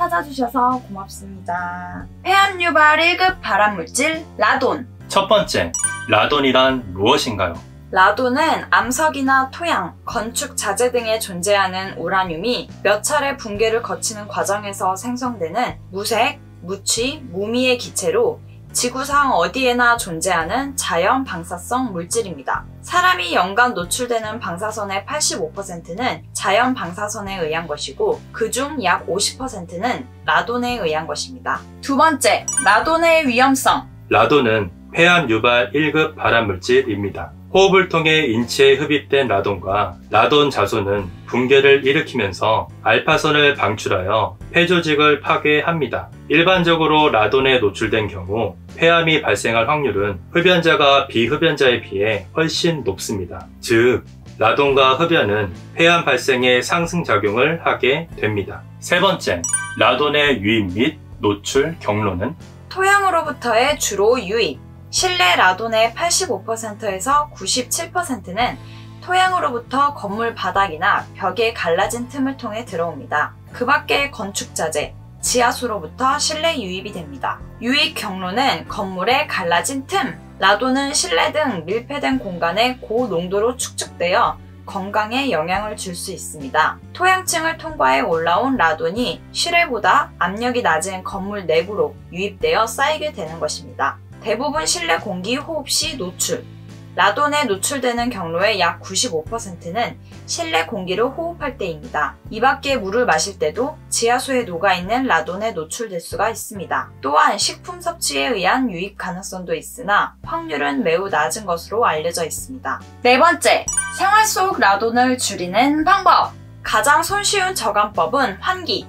찾아주셔서 고맙습니다. 폐암 유발 1급 발암물질 라돈. 첫 번째, 라돈이란 무엇인가요? 라돈은 암석이나 토양, 건축 자재 등에 존재하는 우라늄이 몇 차례 붕괴를 거치는 과정에서 생성되는 무색, 무취, 무미의 기체로 지구상 어디에나 존재하는 자연 방사성 물질입니다. 사람이 연간 노출되는 방사선의 85%는 자연 방사선에 의한 것이고 그중 약 50%는 라돈에 의한 것입니다. 두 번째, 라돈의 위험성. 라돈은 폐암 유발 1급 발암물질입니다. 호흡을 통해 인체에 흡입된 라돈과 라돈 자소는 붕괴를 일으키면서 알파선을 방출하여 폐조직을 파괴합니다. 일반적으로 라돈에 노출된 경우 폐암이 발생할 확률은 흡연자가 비흡연자에 비해 훨씬 높습니다. 즉, 라돈과 흡연은 폐암 발생에 상승작용을 하게 됩니다. 세 번째, 라돈의 유입 및 노출 경로는? 토양으로부터의 주로 유입. 실내 라돈의 85%에서 97%는 토양으로부터 건물 바닥이나 벽에 갈라진 틈을 통해 들어옵니다. 그 밖의 건축자재, 지하수로부터 실내 유입이 됩니다. 유입 경로는 건물의 갈라진 틈. 라돈은 실내 등 밀폐된 공간에 고농도로 축적되어 건강에 영향을 줄 수 있습니다. 토양층을 통과해 올라온 라돈이 실외보다 압력이 낮은 건물 내부로 유입되어 쌓이게 되는 것입니다. 대부분 실내 공기 호흡 시 노출. 라돈에 노출되는 경로의 약 95%는 실내 공기를 호흡할 때입니다. 이 밖에 물을 마실 때도 지하수에 녹아있는 라돈에 노출될 수가 있습니다. 또한 식품 섭취에 의한 유입 가능성도 있으나 확률은 매우 낮은 것으로 알려져 있습니다. 네 번째, 생활 속 라돈을 줄이는 방법. 가장 손쉬운 저감법은 환기.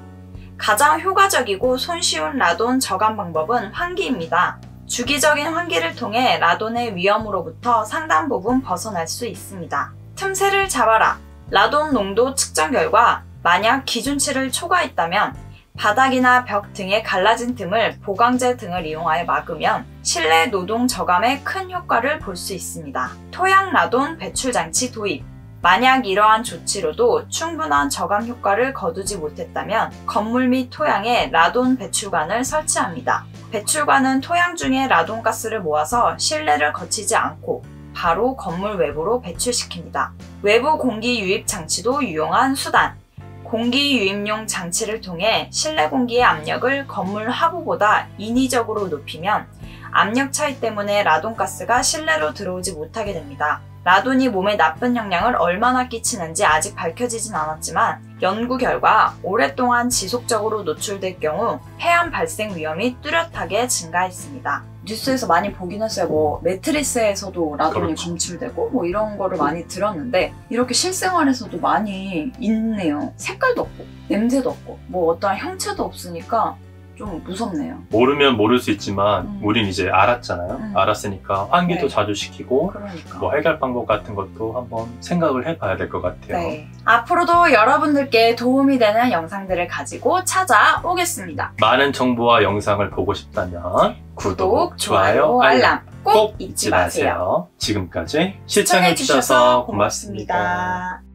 가장 효과적이고 손쉬운 라돈 저감 방법은 환기입니다. 주기적인 환기를 통해 라돈의 위험으로부터 상당 부분 벗어날 수 있습니다. 틈새를 잡아라. 라돈 농도 측정 결과 만약 기준치를 초과했다면 바닥이나 벽 등의 갈라진 틈을 보강제 등을 이용하여 막으면 실내 노동 저감에 큰 효과를 볼 수 있습니다. 토양 라돈 배출 장치 도입. 만약 이러한 조치로도 충분한 저감 효과를 거두지 못했다면 건물 및 토양에 라돈 배출관을 설치합니다. 배출관은 토양 중에 라돈가스를 모아서 실내를 거치지 않고 바로 건물 외부로 배출시킵니다. 외부 공기 유입 장치도 유용한 수단. 공기 유입용 장치를 통해 실내 공기의 압력을 건물 하부보다 인위적으로 높이면 압력 차이 때문에 라돈가스가 실내로 들어오지 못하게 됩니다. 라돈이 몸에 나쁜 영향을 얼마나 끼치는지 아직 밝혀지진 않았지만 연구 결과 오랫동안 지속적으로 노출될 경우 폐암 발생 위험이 뚜렷하게 증가했습니다. 뉴스에서 많이 보긴 했어요. 뭐 매트리스에서도 라돈이 그렇죠. 검출되고 뭐 이런 거를 많이 들었는데 이렇게 실생활에서도 많이 있네요. 색깔도 없고 냄새도 없고 뭐 어떠한 형체도 없으니까 좀 무섭네요. 모르면 모를 수 있지만 우린 이제 알았잖아요. 음. 알았으니까 환기도 네. 자주 시키고 그러니까. 뭐 해결 방법 같은 것도 한번 생각을 해봐야 될 것 같아요. 네. 앞으로도 여러분들께 도움이 되는 영상들을 가지고 찾아오겠습니다. 많은 정보와 영상을 보고 싶다면 구독, 좋아요, 알람 꼭 잊지 마세요. 지금까지 시청해주셔서 고맙습니다.